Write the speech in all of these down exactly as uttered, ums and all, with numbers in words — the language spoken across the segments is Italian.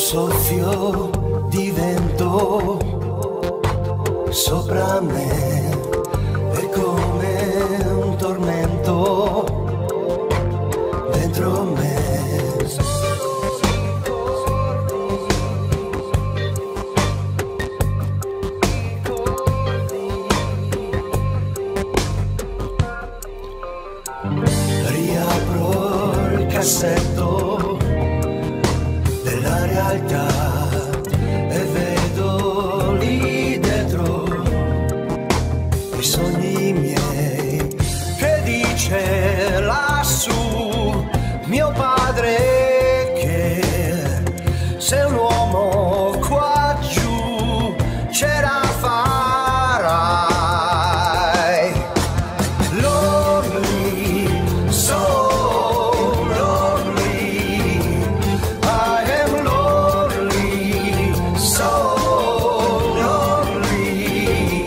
soffio di vento sopra me è come un tormento dentro me. Riapro il cassetto della realtà e vedo lì dentro i sogni miei, che dice lassù mio padre che se un uomo qua giù ce la farai. Lonely, so lonely, I am lonely, so lonely.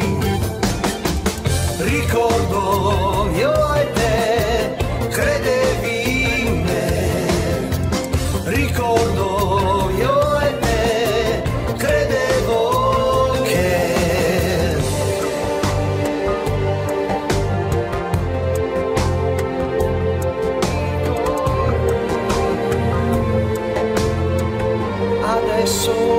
Ricordo io e te, credevi in me. Ricordo io e te, credevo che adesso